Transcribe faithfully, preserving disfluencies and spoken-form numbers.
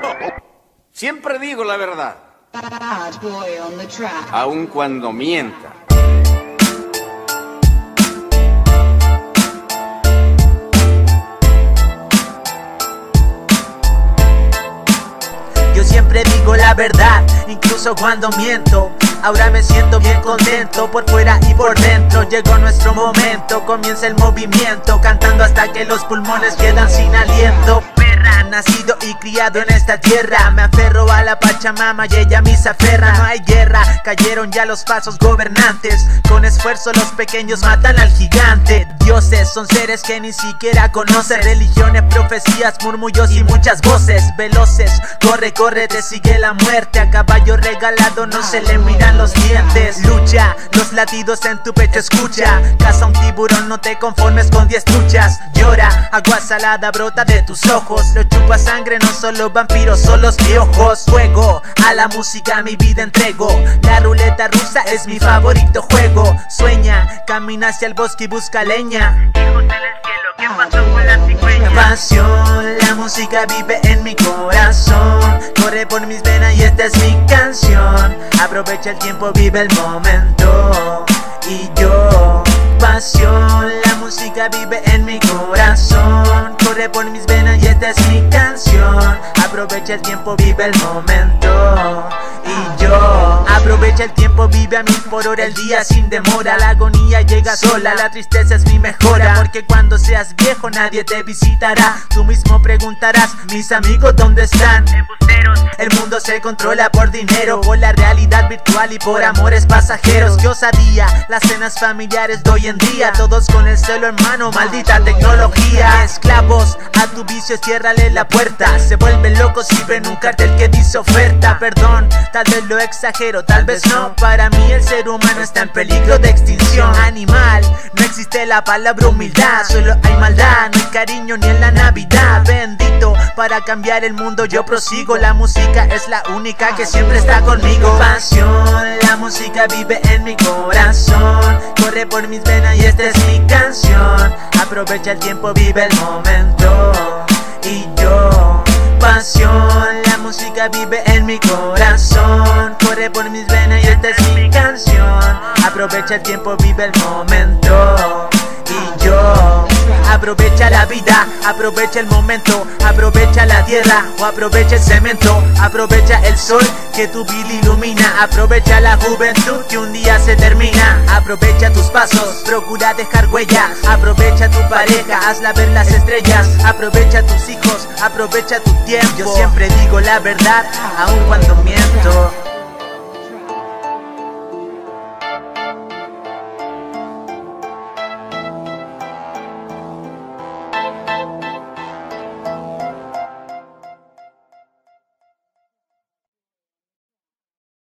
Siempre digo la verdad, Bad boy on the track. aun cuando mienta. Yo siempre digo la verdad, incluso cuando miento. Ahora me siento bien contento, por fuera y por dentro. Llegó nuestro momento, comienza el movimiento, cantando hasta que los pulmones quedan sin aliento. Perra, nacido y criado en esta tierra, me aferro a la Pachamama y ella me aferra. No hay guerra, cayeron ya los falsos gobernantes. Con esfuerzo los pequeños matan al gigante. Dioses son seres que ni siquiera conocen. Religiones, profecías, murmullos y muchas voces veloces. Corre, corre, te sigue la muerte. A caballo regalado no se le miran los dientes. Lucha, los latidos en tu pecho escucha. Caza un tiburón, no te conformes con diez truchas. Llora, agua salada brota de tus ojos. Lo chupa sangre, no solo vampiros, son los piojos. Juego, a la música mi vida entrego. La ruleta rusa es mi favorito juego. Sueña, camina hacia el bosque y busca leña. Hijos del cielo, ¿qué pasó con la cigüeña? Pasión, la música vive en mi corazón. Corre por mis venas y esta es mi canción. Aprovecha el tiempo, vive el momento. Y yo, pasión, la música vive en mi corazón. Corre por mis venas y esta es mi canción. Aprovecha el tiempo, vive el momento. Y yo, aprovecha el tiempo, vive a mil por hora el día sin demora. La agonía llega sola, la tristeza es mi mejora. Porque cuando seas viejo nadie te visitará. Tú mismo preguntarás, mis amigos ¿dónde están? Embusteros. El mundo se controla por dinero, por la realidad virtual y por amores pasajeros. Qué osadía, las cenas familiares de hoy en día. Todos con el celo en mano, maldita tecnología. Esclavos, a tu vicio ciérrale la puerta. Se vuelven locos si ven un cartel que dice oferta. Perdón, tal vez lo exagero, tal vez no. Para mí el ser humano está en peligro de extinción. Animal, no existe la palabra humildad. Solo hay maldad, no hay cariño ni en la Navidad. Bendito, para cambiar el mundo yo prosigo. La música es la única que siempre está conmigo. Pasión, la música vive en mi corazón. Corre por mis venas y esta es mi canción. Aprovecha el tiempo, vive el momento. Y yo, pasión, la música vive en mi corazón. Corre por mis venas y esta es mi canción. Aprovecha el tiempo, vive el momento. Y yo, aprovecha la vida, aprovecha el momento. Aprovecha la tierra o aprovecha el cemento. Aprovecha el sol que tu vida ilumina. Aprovecha la juventud que un día se termina. Aprovecha tus pasos, procura dejar huella. Aprovecha tu pareja, hazla ver las estrellas. Aprovecha tus hijos, aprovecha tu tiempo. Yo siempre digo la verdad, aun cuando miento.